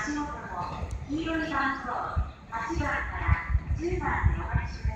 足元の黄色い番号8番から10番でお待ちください。